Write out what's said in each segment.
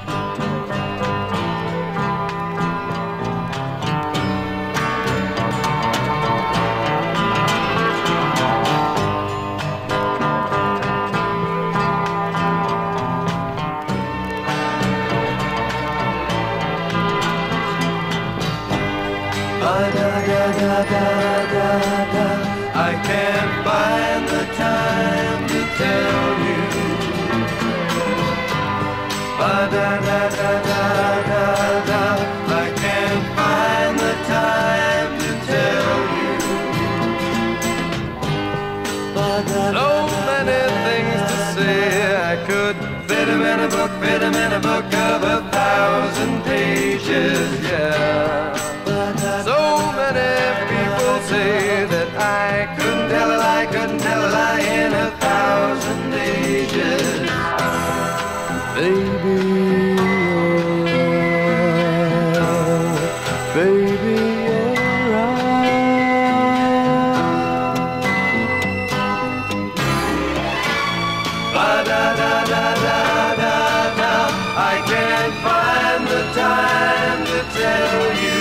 I can't find the time to tell you. I can't find the time to tell you. So many things to say, I could fit them in a book, fit them in a book of 1,000 pages, yeah. So many people say that I couldn't tell a lie, couldn't tell a lie in 1,000 ages. Baby, baby, you're right. I can't find the time to tell you.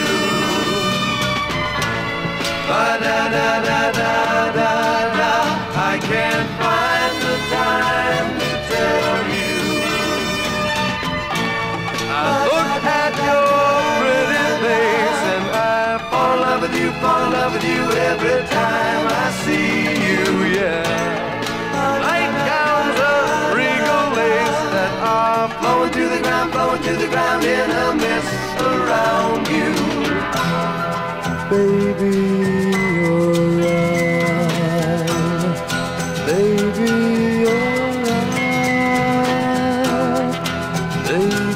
I can't find the time to tell you. I look at your pretty face and I fall in love with you, fall in love with you every time I see you, yeah. Nightgowns of regal lace that are flowing to the ground in a mist around you. Baby, you're right. Baby, you're right. Baby.